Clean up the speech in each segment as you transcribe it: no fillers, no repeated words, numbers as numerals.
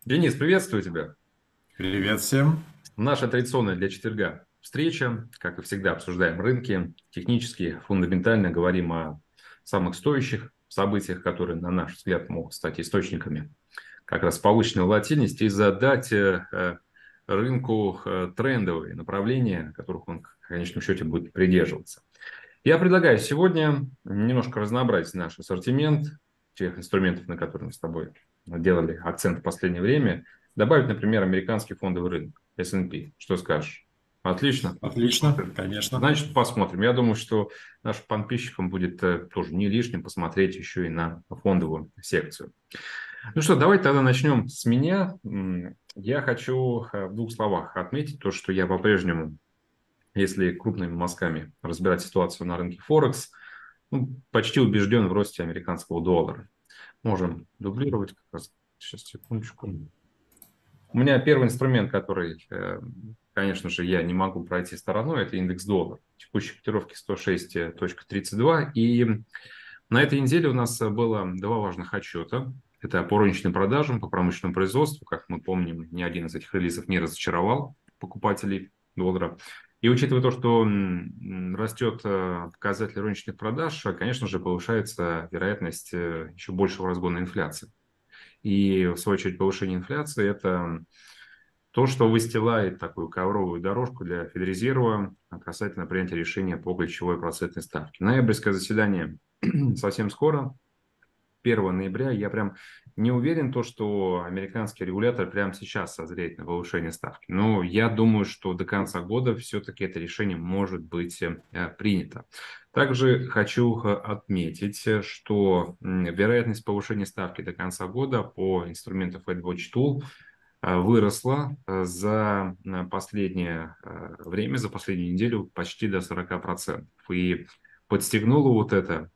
Денис, приветствую тебя. Привет всем. Наша традиционная для четверга встреча. Как и всегда, обсуждаем рынки, технически, фундаментально говорим о самых стоящих событиях, которые, на наш взгляд, могут стать источниками как раз повышенной волатильности и задать рынку трендовые направления, которых он в конечном счете будет придерживаться. Я предлагаю сегодня немножко разнообразить наш ассортимент тех инструментов, на которые мы с тобой делали акцент в последнее время. Добавить, например, американский фондовый рынок, S&P. Что скажешь? Отлично. Отлично, конечно. Значит, посмотрим. Я думаю, что нашим подписчикам будет тоже не лишним посмотреть еще и на фондовую секцию. Ну что, давайте тогда начнем с меня. Я хочу в двух словах отметить то, что я по-прежнему, если крупными мазками разбирать ситуацию на рынке Форекс, почти убежден в росте американского доллара. Можем дублировать как раз. Сейчас, секундочку. У меня первый инструмент, который, конечно же, я не могу пройти стороной, это индекс доллара. Текущие котировки 106.32. И на этой неделе у нас было два важных отчета. Это по розничным продажам, по промышленному производству. Как мы помним, ни один из этих релизов не разочаровал покупателей доллара. И учитывая то, что растет показатель розничных продаж, конечно же, повышается вероятность еще большего разгона инфляции. И, в свою очередь, повышение инфляции – это то, что выстилает такую ковровую дорожку для Федрезерва касательно принятия решения по ключевой процентной ставке. Ноябрьское заседание совсем скоро, 1 ноября. Я прям не уверен, то, что американский регулятор прямо сейчас созреет на повышение ставки. Но я думаю, что до конца года все-таки это решение может быть принято. Также хочу отметить, что вероятность повышения ставки до конца года по инструменту FedWatch Tool выросла за последнее время, за последнюю неделю почти до 40%. И подстегнуло вот это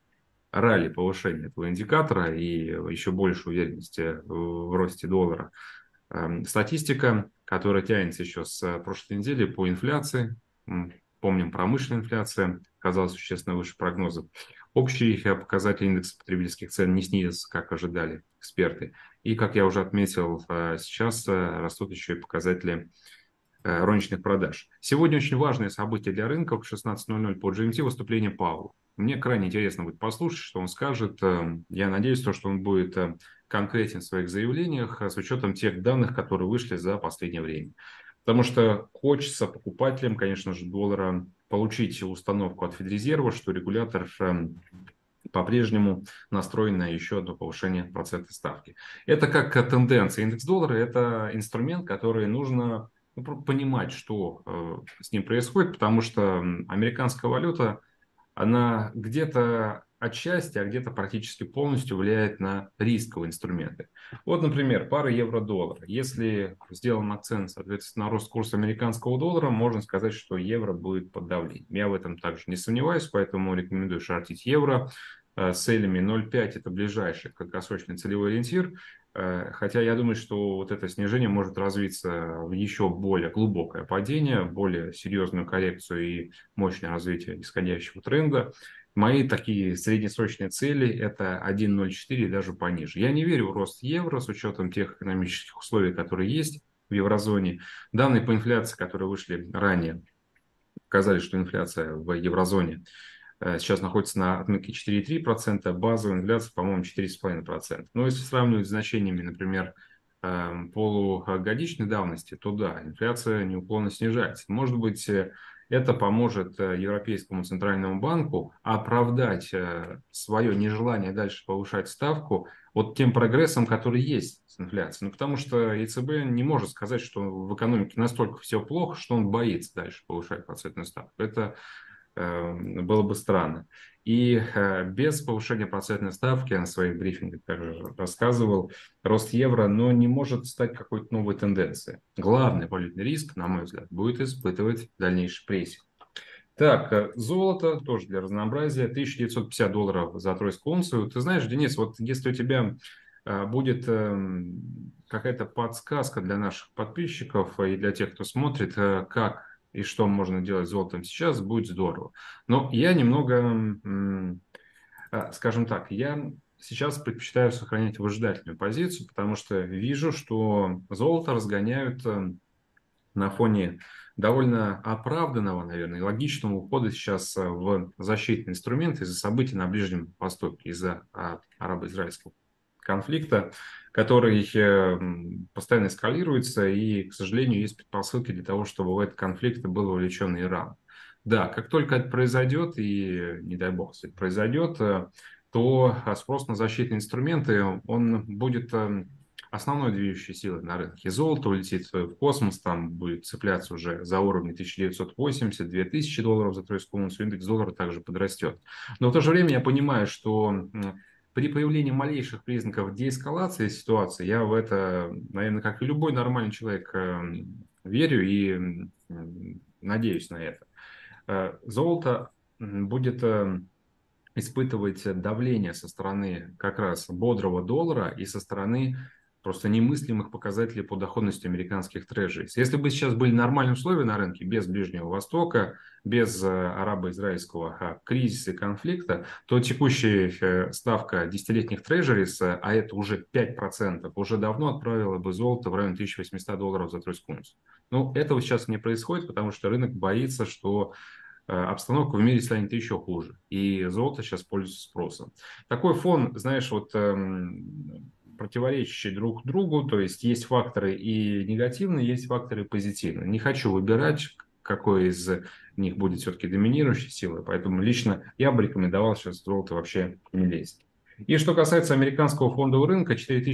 ралли повышения этого индикатора и еще больше уверенности в росте доллара. Статистика, которая тянется еще с прошлой недели по инфляции. Помним, промышленная инфляция оказалась существенно выше прогнозов. Общий показатель индекса потребительских цен не снизился, как ожидали эксперты. И, как я уже отметил, сейчас растут еще и показатели розничных продаж. Сегодня очень важное событие для рынка в 16:00 по GMT выступление Пауэлла. Мне крайне интересно будет послушать, что он скажет. Я надеюсь, что он будет конкретен в своих заявлениях с учетом тех данных, которые вышли за последнее время. Потому что хочется покупателям, конечно же, доллара получить установку от Федрезерва, что регулятор по-прежнему настроен на еще одно повышение процентной ставки. Это как тенденция. Индекс доллара – это инструмент, который нужно понимать, что с ним происходит, потому что американская валюта, она где-то отчасти, а где-то практически полностью влияет на рисковые инструменты. Вот, например, пара евро-доллар. Если сделан акцент, соответственно, на рост курса американского доллара, можно сказать, что евро будет под давлением. Я в этом также не сомневаюсь, поэтому рекомендую шортить евро с целями 0,5 это ближайший краткосрочный целевой ориентир. Хотя я думаю, что вот это снижение может развиться в еще более глубокое падение, более серьезную коррекцию и мощное развитие исходящего тренда. Мои такие среднесрочные цели – это 1,04 и даже пониже. Я не верю в рост евро с учетом тех экономических условий, которые есть в еврозоне. Данные по инфляции, которые вышли ранее, показали, что инфляция в еврозоне сейчас находится на отметке 4,3%, базовая инфляция, по-моему, 4,5%. Но если сравнивать с значениями, например, полугодичной давности, то да, инфляция неуклонно снижается. Может быть, это поможет Европейскому центральному банку оправдать свое нежелание дальше повышать ставку вот тем прогрессом, который есть с инфляцией. Ну, потому что ЕЦБ не может сказать, что в экономике настолько все плохо, что он боится дальше повышать процентную ставку. Это было бы странно. И без повышения процентной ставки, я на своих брифингах также рассказывал, рост евро, но не может стать какой-то новой тенденцией. Главный валютный риск, на мой взгляд, будет испытывать дальнейший прессинг. Так, золото тоже для разнообразия. $1950 за тройскую унцию. Ты знаешь, Денис, вот если у тебя будет какая-то подсказка для наших подписчиков и для тех, кто смотрит, как и что можно делать с золотом сейчас, будет здорово. Но я немного, скажем так, я сейчас предпочитаю сохранять выжидательную позицию, потому что вижу, что золото разгоняют на фоне довольно оправданного, наверное, и логичного ухода сейчас в защитные инструменты из-за событий на Ближнем Востоке, из-за арабо-израильского конфликта, который постоянно эскалируется, и, к сожалению, есть предпосылки для того, чтобы в этот конфликт был вовлечен Иран. Да, как только это произойдет, и не дай бог, если это произойдет, то спрос на защитные инструменты, он будет основной движущей силой на рынке. Золото улетит в космос, там будет цепляться уже за уровни 1980-2000 долларов за тройскую унцию, индекс доллара также подрастет. Но в то же время я понимаю, что при появлении малейших признаков деэскалации ситуации, я в это, наверное, как и любой нормальный человек, верю и надеюсь на это. Золото будет испытывать давление со стороны как раз бодрого доллара и со стороны просто немыслимых показателей по доходности американских трежерис. Если бы сейчас были нормальные условия на рынке, без Ближнего Востока, без арабо-израильского кризиса и конфликта, то текущая ставка десятилетних трежерис, а это уже 5%, уже давно отправила бы золото в районе 1800 долларов за тройскую унцию. Но этого сейчас не происходит, потому что рынок боится, что обстановка в мире станет еще хуже. И золото сейчас пользуется спросом. Такой фон, знаешь, вот противоречащие друг другу, то есть факторы и негативные, есть факторы позитивные. Не хочу выбирать, какой из них будет все-таки доминирующей силой, поэтому лично я бы рекомендовал сейчас в золото вообще не лезть. И что касается американского фондового рынка,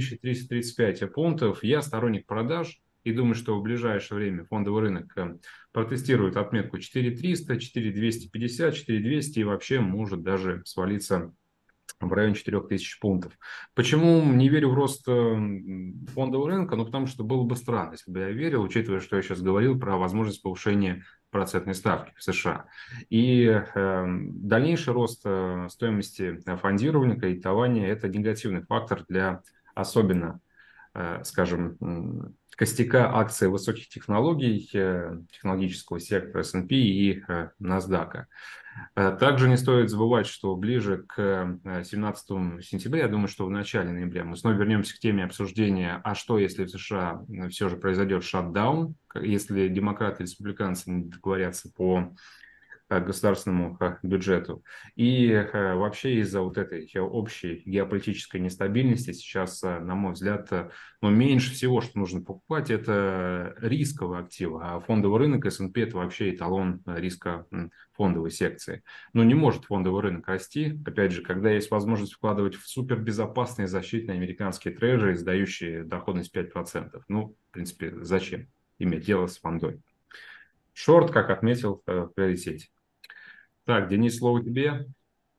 4335 пунктов, я сторонник продаж и думаю, что в ближайшее время фондовый рынок протестирует отметку 4300, 4250, 4200 и вообще может даже свалиться в районе 4000 пунктов. Почему не верю в рост фондового рынка? Ну, потому что было бы странно, если бы я верил, учитывая, что я сейчас говорил про возможность повышения процентной ставки в США. И дальнейший рост стоимости фондирования, кредитования – это негативный фактор для особенно скажем, костяка акций высоких технологий, технологического сектора S&P и NASDAQ. Также не стоит забывать, что ближе к 17 сентября, я думаю, что в начале ноября, мы снова вернемся к теме обсуждения, а что, если в США все же произойдет шатдаун, если демократы и республиканцы не договорятся по государственному бюджету. И вообще из-за вот этой общей геополитической нестабильности сейчас, на мой взгляд, меньше всего, что нужно покупать, это рисковые активы. А фондовый рынок S&P – это вообще эталон риска фондовой секции. Но не может фондовый рынок расти, опять же, когда есть возможность вкладывать в супербезопасные защитные американские трежеры, сдающие доходность 5%. Ну, в принципе, зачем иметь дело с фондой? Шорт, как отметил, в приоритете. Так, Денис, слово тебе.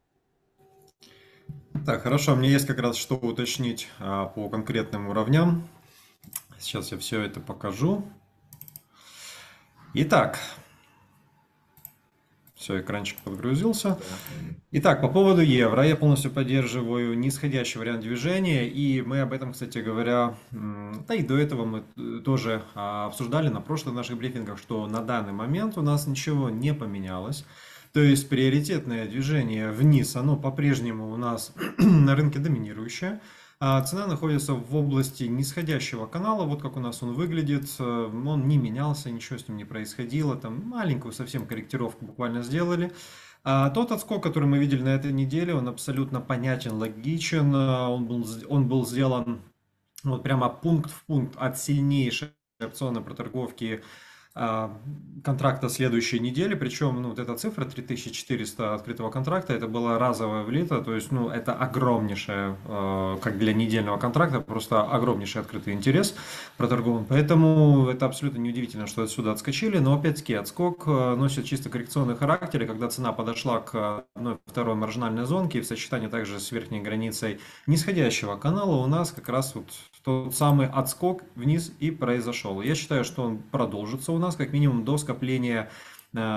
Так, хорошо, мне есть как раз что уточнить по конкретным уровням. Сейчас я все это покажу. Итак, все, экранчик подгрузился. Итак, по поводу евро, я полностью поддерживаю нисходящий вариант движения, и мы об этом, кстати говоря, да и до этого мы тоже обсуждали на прошлых наших брифингах, что на данный момент у нас ничего не поменялось. То есть приоритетное движение вниз, оно по-прежнему у нас на рынке доминирующее. Цена находится в области нисходящего канала, вот как у нас он выглядит, он не менялся, ничего с ним не происходило, там маленькую совсем корректировку буквально сделали. Тот отскок, который мы видели на этой неделе, он абсолютно понятен, логичен, он был сделан вот прямо пункт в пункт от сильнейшей опционной проторговки контракта следующей недели, причем вот эта цифра 3400 открытого контракта, это была разовая влита, то есть это огромнейшая, как для недельного контракта, просто огромнейший открытый интерес проторгован, поэтому это абсолютно неудивительно, что отсюда отскочили, но опять-таки отскок носит чисто коррекционный характер, и когда цена подошла к второй маржинальной зонке, в сочетании также с верхней границей нисходящего канала, у нас как раз вот тот самый отскок вниз и произошел. Я считаю, что он продолжится у нас как минимум до скопления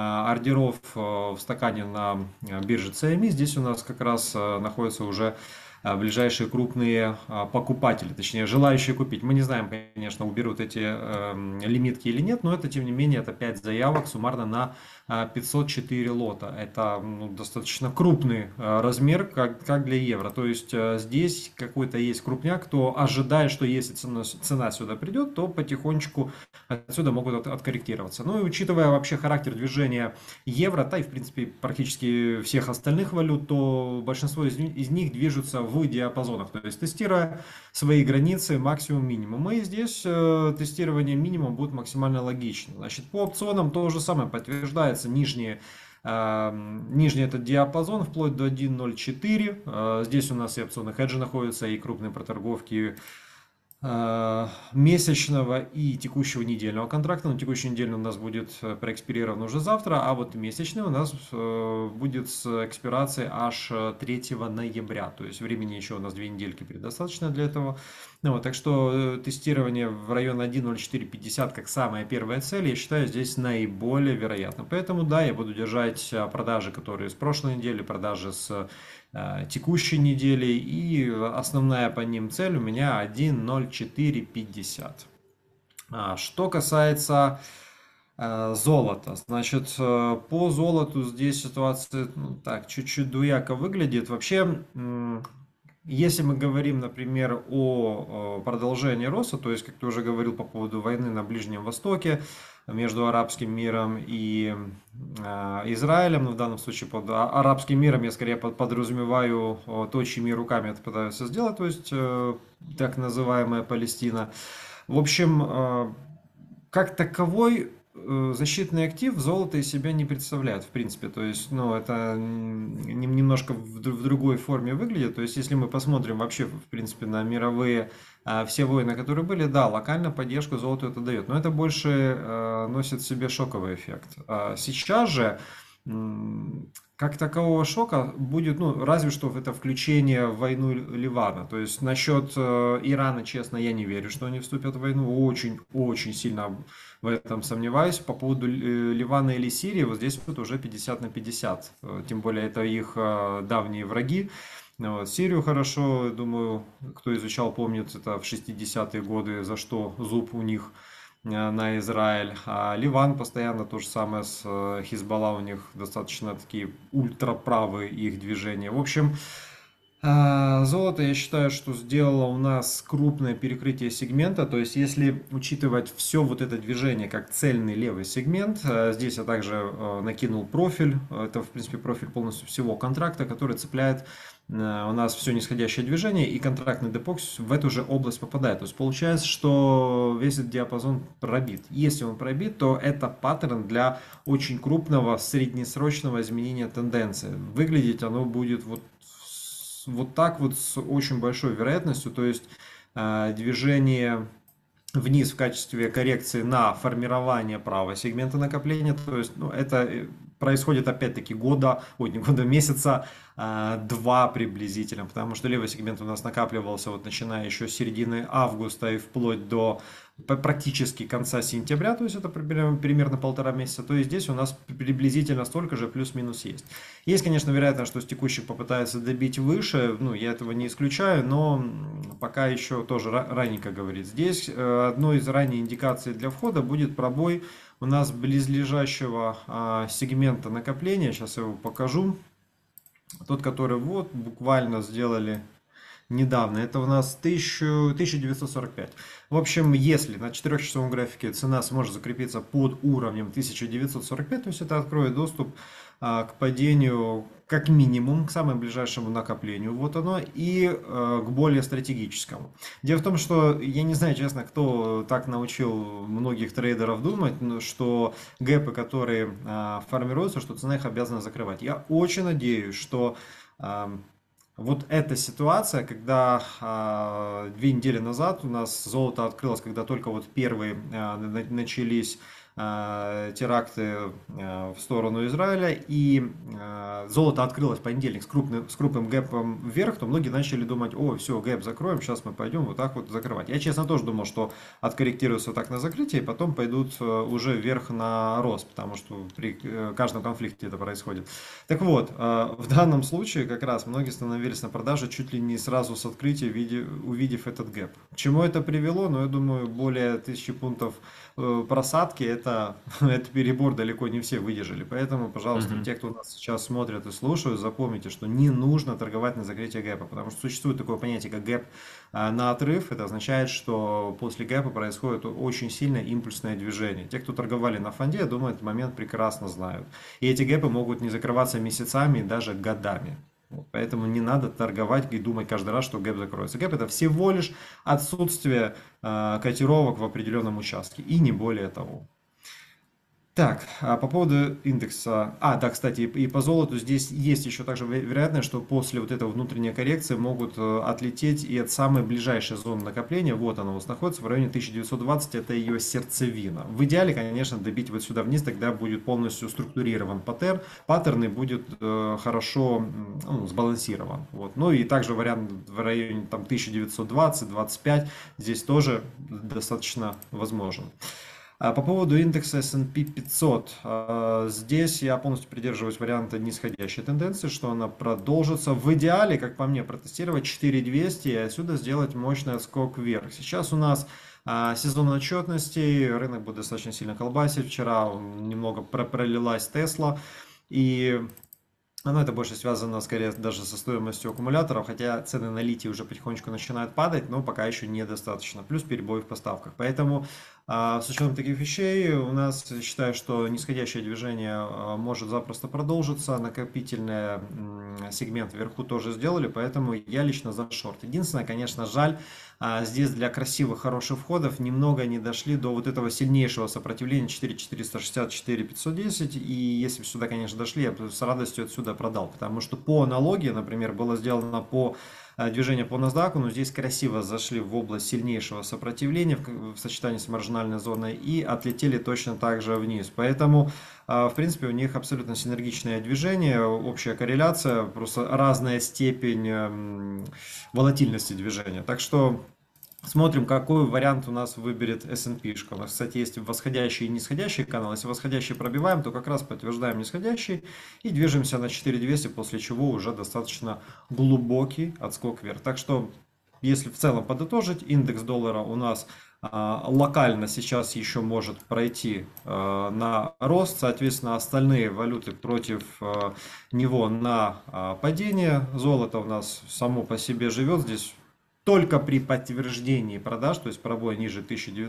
ордеров в стакане на бирже CME. Здесь у нас как раз находится уже ближайшие крупные покупатели, точнее, желающие купить. Мы не знаем, конечно, уберут эти лимитки или нет, но это, тем не менее, это 5 заявок суммарно на 504 лота. Это достаточно крупный размер, как для евро. То есть здесь какой-то есть крупняк, кто ожидает, что если цена сюда придет, то потихонечку отсюда могут откорректироваться. Ну и учитывая вообще характер движения евро, да и в принципе практически всех остальных валют, то большинство из них движутся в диапазонах. То есть тестируя свои границы максимум-минимум. И здесь тестирование минимум будет максимально логично. Значит, по опционам то же самое подтверждается нижний этот диапазон вплоть до 1.04. Здесь у нас и опционы хеджи находятся, и крупные проторговки месячного и текущего недельного контракта. Но текущий недельный у нас будет проэкспирирован уже завтра, а вот месячный у нас будет с экспирацией аж 3 ноября. То есть времени еще у нас 2 недельки предостаточно для этого. Ну, вот, так что тестирование в районе 1.0450 как самая первая цель, я считаю, здесь наиболее вероятно. Поэтому да, я буду держать продажи, которые с прошлой недели, продажи с текущей недели, и основная по ним цель у меня 1.0450. Что касается золота, значит, по золоту здесь ситуация так чуть-чуть двояко выглядит. Вообще, если мы говорим, например, о продолжении роста, то есть, как ты уже говорил по поводу войны на Ближнем Востоке между арабским миром и Израилем, но в данном случае под арабским миром я скорее подразумеваю то, чьими руками это пытаются сделать, то есть так называемая Палестина. В общем, как таковой защитный актив золото из себя не представляет, в принципе. То есть, ну, это немножко в другой форме выглядит. То есть, если мы посмотрим вообще, в принципе, на мировые все войны, которые были, да, локально поддержку золоту это дает. Но это больше носит в себе шоковый эффект. Сейчас же как такового шока будет, ну, разве что это включение в войну Ливана. То есть насчет Ирана, честно, я не верю, что они вступят в войну. Очень сильно в этом сомневаюсь. По поводу Ливана или Сирии, вот здесь вот уже 50 на 50. Тем более это их давние враги. Вот. Сирию хорошо, думаю, кто изучал, помнит, это в 60-е годы, за что зуб у них на Израиль. А Ливан постоянно то же самое с Хизбалла, у них достаточно такие ультраправые их движения. В общем, золото, я считаю, что сделало у нас крупное перекрытие сегмента, то есть если учитывать все вот это движение как цельный левый сегмент, здесь я также накинул профиль, это в принципе профиль полностью всего контракта, который цепляет у нас все нисходящее движение, и контрактный депокс в эту же область попадает. То есть получается, что весь этот диапазон пробит. Если он пробит, то это паттерн для очень крупного среднесрочного изменения тенденции. Выглядеть оно будет вот так вот с очень большой вероятностью, то есть движение вниз в качестве коррекции на формирование правого сегмента накопления, то есть ну, это происходит опять-таки месяца два приблизительно, потому что левый сегмент у нас накапливался вот начиная еще с середины августа и вплоть до практически конца сентября, то есть это примерно 1,5 месяца, то есть здесь у нас приблизительно столько же плюс-минус есть. Есть, конечно, вероятность, что с текущих попытается добить выше, ну, я этого не исключаю, но пока еще тоже раненько говорить. Здесь одной из ранних индикаций для входа будет пробой у нас близлежащего сегмента накопления, сейчас я его покажу, тот, который вот буквально сделали недавно, это у нас 1945. В общем, если на 4-часовом графике цена сможет закрепиться под уровнем 1945, то есть это откроет доступ к падению как минимум к самому ближайшему накоплению, вот оно, и к более стратегическому. Дело в том, что я не знаю, честно, кто так научил многих трейдеров думать, что гэпы, которые формируются, что цена их обязана закрывать. Я очень надеюсь, что вот эта ситуация, когда 2 недели назад у нас золото открылось, когда только вот первые начались теракты в сторону Израиля, и золото открылось в понедельник с крупным гэпом вверх, то многие начали думать, о, все, гэп закроем, сейчас мы пойдем вот так вот закрывать. Я, честно, тоже думал, что откорректируются так на закрытие, и потом пойдут уже вверх на рост, потому что при каждом конфликте это происходит. Так вот, в данном случае как раз многие становились на продаже чуть ли не сразу с открытия, увидев этот гэп. К чему это привело? Ну, я думаю, более 1000 пунктов просадки, это перебор, далеко не все выдержали. Поэтому, пожалуйста, Мгм. те, кто нас сейчас смотрят и слушают, запомните, что не нужно торговать на закрытие гэпа, потому что существует такое понятие, как гэп на отрыв. Это означает, что после гэпа происходит очень сильное импульсное движение. Те, кто торговали на фонде, я думаю, этот момент прекрасно знают. И эти гэпы могут не закрываться месяцами и даже годами. Вот, поэтому не надо торговать и думать каждый раз, что гэп закроется. Гэп это всего лишь отсутствие котировок в определенном участке и не более того. Так, по поводу индекса. Да, кстати, и по золоту здесь есть еще также вероятность, что после вот этого внутренней коррекции могут отлететь и от самой ближайшей зоны накопления. Вот она у нас находится в районе 1920, это ее сердцевина. В идеале, конечно, добить вот сюда вниз, тогда будет полностью структурирован паттерн и будет хорошо сбалансирован. Вот. Ну и также вариант в районе там 1920-25 здесь тоже достаточно возможен. По поводу индекса S&P 500, здесь я полностью придерживаюсь варианта нисходящей тенденции, что она продолжится. В идеале, как по мне, протестировать 4200 и отсюда сделать мощный отскок вверх. Сейчас у нас сезон отчетности, рынок будет достаточно сильно колбасить. Вчера немного пролилась Тесла, и это больше связано скорее даже со стоимостью аккумуляторов, хотя цены на литий уже потихонечку начинают падать, но пока еще недостаточно. Плюс перебои в поставках. Поэтому с учетом таких вещей у нас, считаю, что нисходящее движение может запросто продолжиться. Накопительный сегмент вверху тоже сделали, поэтому я лично за шорт. Единственное, конечно, жаль, здесь для красивых, хороших входов немного не дошли до вот этого сильнейшего сопротивления 4460, 4510. И если бы сюда, конечно, дошли, я бы с радостью отсюда продал. Потому что по аналогии, например, было сделано по движение по NASDAQ, но здесь красиво зашли в область сильнейшего сопротивления в сочетании с маржинальной зоной и отлетели точно так же вниз. Поэтому, в принципе, у них абсолютно синергичное движение, общая корреляция, просто разная степень волатильности движения. Так что смотрим, какой вариант у нас выберет S&P. У нас, кстати, есть восходящий и нисходящий канал. Если восходящий пробиваем, то как раз подтверждаем нисходящий и движемся на 4200, после чего уже достаточно глубокий отскок вверх. Так что, если в целом подытожить, индекс доллара у нас локально сейчас еще может пройти на рост, соответственно, остальные валюты против него на падение. Золото у нас само по себе живет здесь только при подтверждении продаж, то есть пробой ниже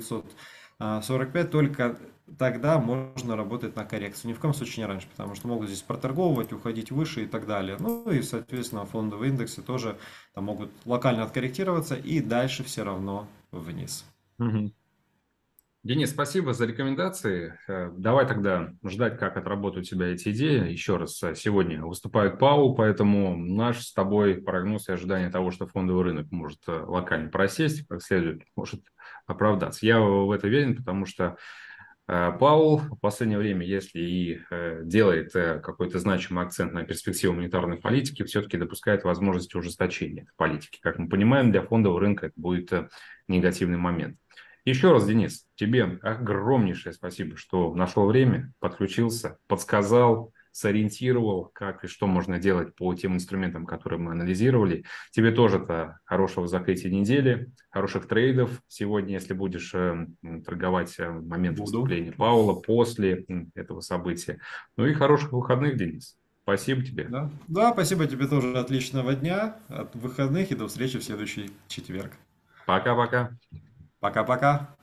1945, только тогда можно работать на коррекцию. Ни в коем случае не раньше, потому что могут здесь проторговывать, уходить выше и так далее. Ну и, соответственно, фондовые индексы тоже там могут локально откорректироваться и дальше все равно вниз. Мгм. Денис, спасибо за рекомендации. Давай тогда ждать, как отработают у тебя эти идеи. Еще раз, сегодня выступает Паул, поэтому наш с тобой прогноз и ожидание того, что фондовый рынок может локально просесть, как следует, может оправдаться. Я в это уверен, потому что Паул в последнее время, если и делает какой-то значимый акцент на перспективу монетарной политики, все-таки допускает возможность ужесточения этой политики. Как мы понимаем, для фондового рынка это будет негативный момент. Еще раз, Денис, тебе огромнейшее спасибо, что нашел время, подключился, подсказал, сориентировал, как и что можно делать по тем инструментам, которые мы анализировали. Тебе тоже-то хорошего закрытия недели, хороших трейдов сегодня, если будешь торговать в момент Буду. выступления Паула после этого события. Ну и хороших выходных, Денис. Спасибо тебе. Да, да, спасибо тебе тоже. Отличного дня, от выходных и до встречи в следующий четверг. Пока-пока. Пока-пока.